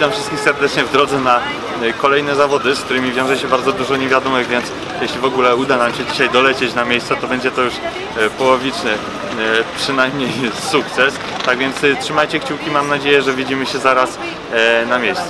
Witam wszystkich serdecznie w drodze na kolejne zawody, z którymi wiąże się bardzo dużo niewiadomych, więc jeśli w ogóle uda nam się dzisiaj dolecieć na miejsce, to będzie to już połowiczny przynajmniej sukces. Tak więc trzymajcie kciuki, mam nadzieję, że widzimy się zaraz na miejscu.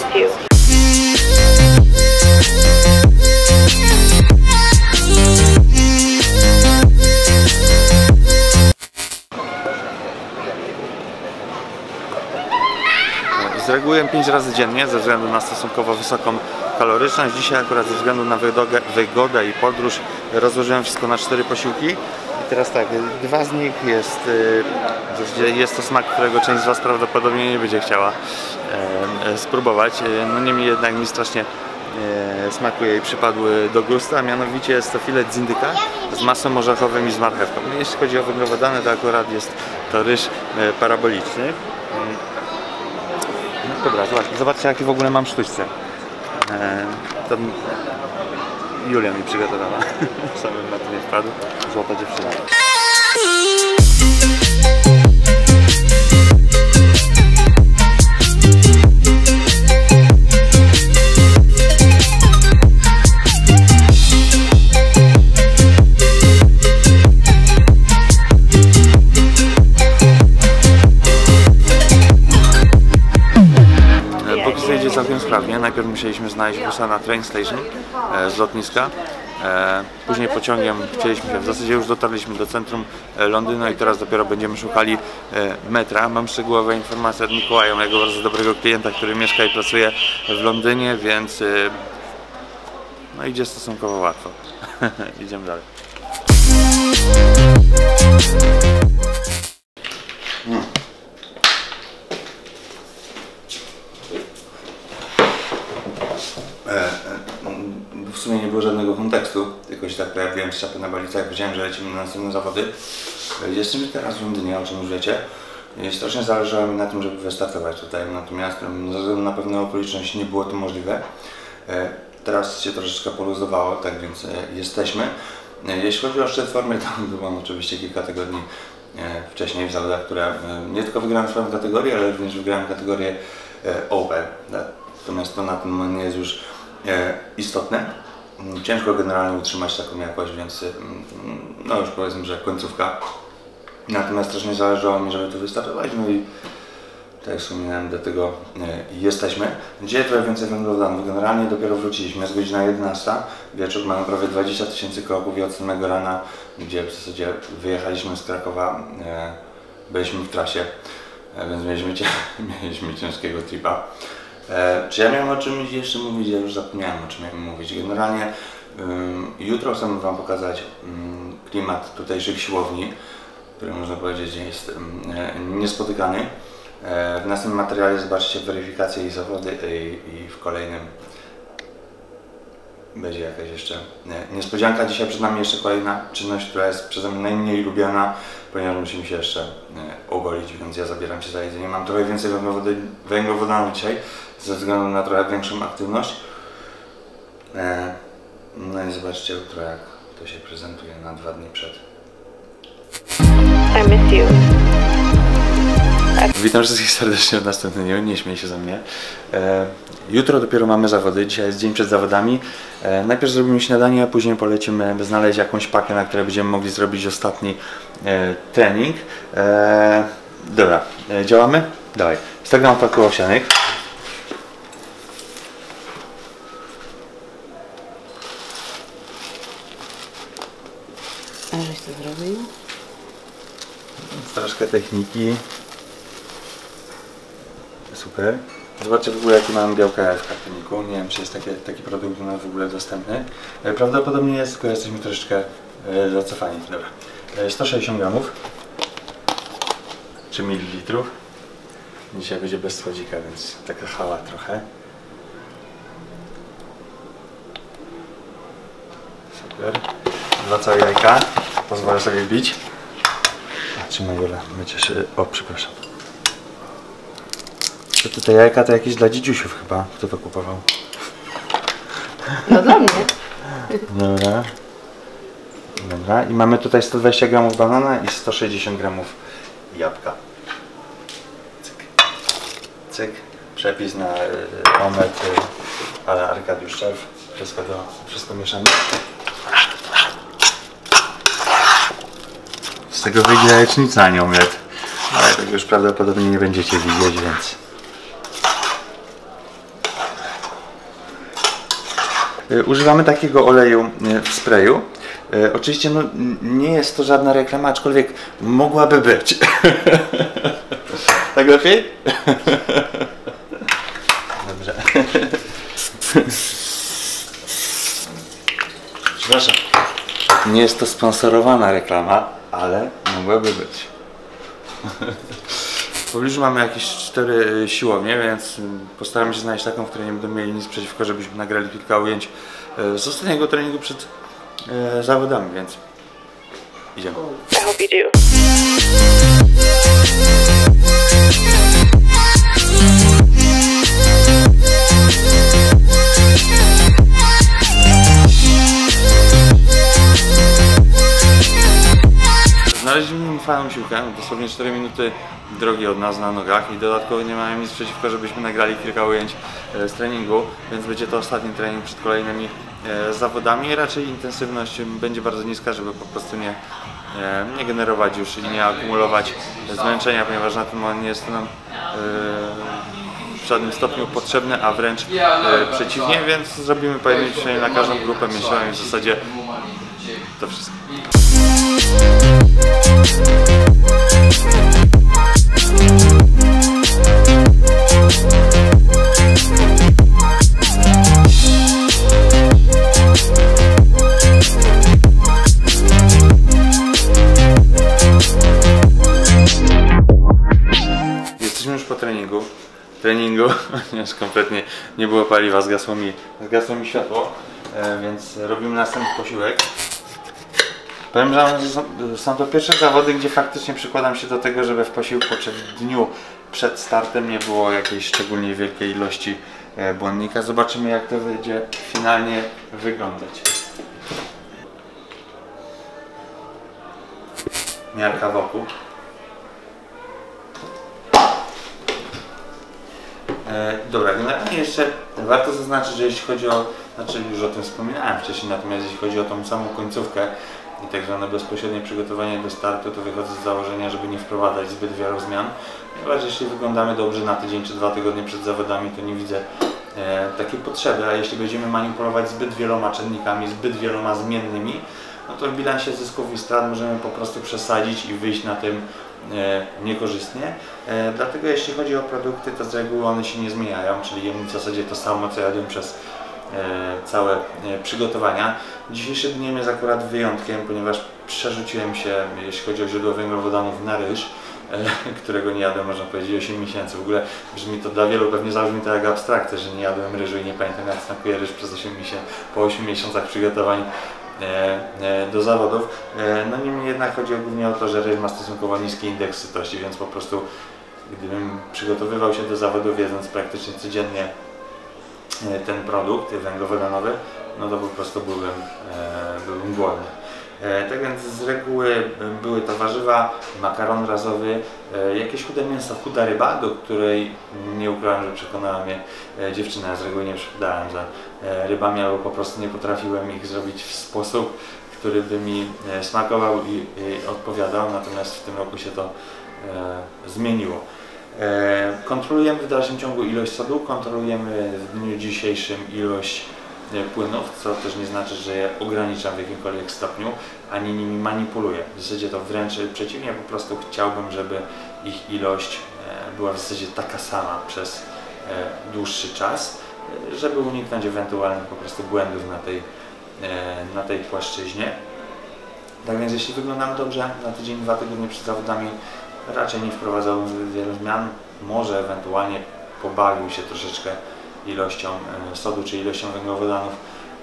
Z reguły jem 5 razy dziennie ze względu na stosunkowo wysoką kaloryczność. Dzisiaj akurat ze względu na wygodę i podróż rozłożyłem wszystko na 4 posiłki. I teraz tak, 2 z nich jest to smak, którego część z Was prawdopodobnie nie będzie chciała spróbować. No niemniej jednak mi strasznie smakuje i przypadły do gusta, a mianowicie jest to filet z indyka z masłem orzechowym i z marchewką. Jeśli chodzi o węglowodany, to akurat jest to ryż paraboliczny. No dobra, zobaczcie jaki w ogóle mam sztućce. To Julia mi przygotowała. Samym na to nie wpadł. Złota dziewczyna. Idzie całkiem sprawnie. Najpierw musieliśmy znaleźć busa na train station z lotniska. Później pociągiem chcieliśmy się, w zasadzie już dotarliśmy do centrum Londynu i teraz dopiero będziemy szukali metra. Mam szczegółowe informacje od Mikołaja, mojego bardzo dobrego klienta, który mieszka i pracuje w Londynie, więc no idzie stosunkowo łatwo. Idziemy dalej. W sumie nie było żadnego kontekstu, tylko się tak pojawiłem z czapy na balicach, wiedziałem, że lecimy na następne zawody. Jesteśmy teraz w Londynie, o czym już wiecie. Strasznie zależało mi na tym, żeby wystartować tutaj, natomiast ze względu na pewne okoliczności nie było to możliwe. Teraz się troszeczkę poluzowało, tak więc jesteśmy. Jeśli chodzi o szczyt formy, to byłam oczywiście kilka tygodni wcześniej w zawodach, które nie tylko wygrałem swoją kategorię, ale również wygrałem kategorię Open. Natomiast to na ten moment nie jest już istotne. Ciężko generalnie utrzymać taką jakość, więc no już powiedzmy, że końcówka. Natomiast też nie zależało mi, żeby tu wystartować, no i tak jak wspominałem, do tego jesteśmy. Dzisiaj trochę więcej węglowodanów. Generalnie dopiero wróciliśmy, jest godzina 11 wieczór, mamy prawie 20 000 kroków i od samego rana, gdzie w zasadzie wyjechaliśmy z Krakowa, byliśmy w trasie, więc mieliśmy ciężkiego tripa. Czy ja miałem o czymś jeszcze mówić? Ja już zapomniałem o czym miałem mówić. Generalnie jutro chcę Wam pokazać klimat tutejszych siłowni, który można powiedzieć jest niespotykany. W następnym materiale zobaczycie weryfikację i zawody i w kolejnym będzie jakaś jeszcze niespodzianka. Dzisiaj przed nami jeszcze kolejna czynność, która jest przeze mnie najmniej lubiana, ponieważ musimy się jeszcze ogolić, więc ja zabieram się za jedzenie. Mam trochę więcej węglowodanów dzisiaj, ze względu na trochę większą aktywność. No i zobaczcie jutro, jak to się prezentuje na 2 dni przed. I miss you. Witam wszystkich serdecznie w następnym dniu, nie śmiej się ze mnie. Jutro dopiero mamy zawody, dzisiaj jest dzień przed zawodami. Najpierw zrobimy śniadanie, a później polecimy znaleźć jakąś pakę, na której będziemy mogli zrobić ostatni trening. Dobra, działamy? Dawaj. 100 g paku owsianych. A żeś to zrobił? Troszkę techniki. Super. Zobaczcie w ogóle jakie mamy białka w kartoniku. Nie wiem czy jest taki produkt u nas w ogóle dostępny. Prawdopodobnie jest, tylko jesteśmy troszeczkę zacofani. Dobra. 160 gramów. Czy mililitrów. Dzisiaj będzie bez słodzika, więc taka hała trochę. Super. 2 całe jajka. Pozwolę sobie wbić. Trzymaj Jola, będziesz... O, przepraszam. To te jajka to jakieś dla dzidziusiów chyba. Kto to kupował? No dla mnie. Dobra. Dobra. I mamy tutaj 120 gramów banana i 160 gramów jabłka. Cyk. Cyk. przepis na omlet ale Arkadiusz Szef. Wszystko mieszamy. Z tego wyjdzie jajecznica, a nie omlet. Ale tego już prawdopodobnie nie będziecie widzieć, więc... Używamy takiego oleju w sprayu. Oczywiście no, nie jest to żadna reklama, aczkolwiek mogłaby być. Tak lepiej? Dobrze. Przepraszam. Nie jest to sponsorowana reklama, ale mogłaby być. W pobliżu mamy jakieś 4 siłownie, więc postaramy się znaleźć taką, w której nie będą mieli nic przeciwko, żebyśmy nagrali kilka ujęć z ostatniego treningu przed zawodami, więc idziemy. I hope you do. Znaleźliśmy fajną siłkę, dosłownie 4 minuty drogi od nas na nogach i dodatkowo nie mamy nic przeciwko, żebyśmy nagrali kilka ujęć z treningu, więc będzie to ostatni trening przed kolejnymi zawodami. Raczej intensywność będzie bardzo niska, żeby po prostu nie generować już i nie akumulować zmęczenia, ponieważ na ten moment nie jest to nam w żadnym stopniu potrzebne, a wręcz przeciwnie, więc zrobimy pojedyncze na każdą grupę mięśniową i w zasadzie to wszystko. Jesteśmy już po treningu, ponieważ kompletnie nie było paliwa, zgasło mi światło, więc robimy następny posiłek. Powiem, że są to pierwsze zawody, gdzie faktycznie przykładam się do tego, żeby w posiłku czy w dniu przed startem nie było jakiejś szczególnie wielkiej ilości błonnika. Zobaczymy, jak to będzie finalnie wyglądać. Miarka wokół. Dobra, generalnie jeszcze warto zaznaczyć, że jeśli chodzi o, już o tym wspominałem wcześniej, natomiast jeśli chodzi o tą samą końcówkę i tak zwane bezpośrednie przygotowanie do startu, to wychodzę z założenia, żeby nie wprowadzać zbyt wielu zmian, ponieważ jeśli wyglądamy dobrze na tydzień czy 2 tygodnie przed zawodami, to nie widzę takiej potrzeby, a jeśli będziemy manipulować zbyt wieloma czynnikami, zbyt wieloma zmiennymi, no to w bilansie zysków i strat możemy po prostu przesadzić i wyjść na tym niekorzystnie. Dlatego jeśli chodzi o produkty, to z reguły one się nie zmieniają, czyli jemy w zasadzie to samo, co jadłem przez całe przygotowania. Dzisiejszy dniem jest akurat wyjątkiem, ponieważ przerzuciłem się, jeśli chodzi o źródło węglowodanów, na ryż, którego nie jadłem, można powiedzieć, 8 miesięcy. W ogóle brzmi to dla wielu, pewnie zabrzmi to jak abstrakcja, że nie jadłem ryżu i nie pamiętam, jak smakuje ryż przez 8 miesięcy, po 8 miesiącach przygotowań do zawodów. No niemniej jednak chodzi głównie o to, że ryż ma stosunkowo niski indeks sytości, więc po prostu gdybym przygotowywał się do zawodów jedząc praktycznie codziennie ten produkt węglowodanowy, no to po prostu byłbym głodny. Tak więc z reguły były to warzywa, makaron razowy, jakieś chude mięso, chuda ryba, do której nie ukrywam, że przekonała mnie dziewczyna. Ja z reguły nie przepadałem za rybami, albo po prostu nie potrafiłem ich zrobić w sposób, który by mi smakował i odpowiadał, natomiast w tym roku się to zmieniło. Kontrolujemy w dalszym ciągu ilość sodu, kontrolujemy w dniu dzisiejszym ilość płynów, co też nie znaczy, że je ograniczam w jakimkolwiek stopniu, ani nimi manipuluję. W zasadzie to wręcz przeciwnie, po prostu chciałbym, żeby ich ilość była w zasadzie taka sama przez dłuższy czas, żeby uniknąć ewentualnych po prostu błędów na tej płaszczyźnie. Tak więc jeśli wyglądamy dobrze na tydzień, 2 tygodnie przed zawodami, raczej nie wprowadzałbym zbyt wielu zmian, może ewentualnie pobawił się troszeczkę ilością sodu czy ilością węglowodanów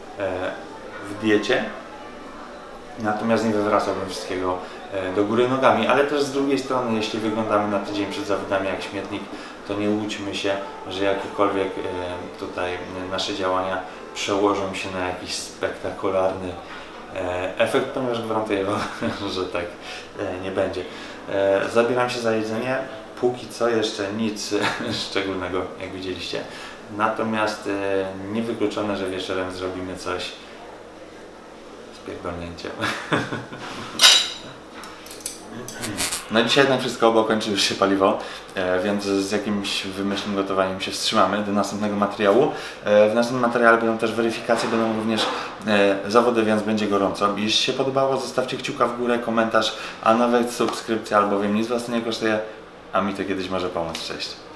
w diecie, natomiast nie wywracałbym wszystkiego do góry nogami, ale też z drugiej strony, jeśli wyglądamy na tydzień przed zawodami jak śmietnik, to nie łudźmy się, że jakikolwiek tutaj nasze działania przełożą się na jakiś spektakularny efekt, ponieważ gwarantuję Wam, że tak nie będzie. Zabieram się za jedzenie. póki co jeszcze nic szczególnego, jak widzieliście. Natomiast niewykluczone, że wieczorem zrobimy coś z pierdolnięciem. No dzisiaj jednak wszystko, bo kończy już się paliwo, więc z jakimś wymyślnym gotowaniem się wstrzymamy do następnego materiału. W następnym materiale będą też weryfikacje, będą również zawody, więc będzie gorąco. Jeśli się podobało, zostawcie kciuka w górę, komentarz, a nawet subskrypcja, albowiem nic was to nie kosztuje, a mi to kiedyś może pomóc. Cześć!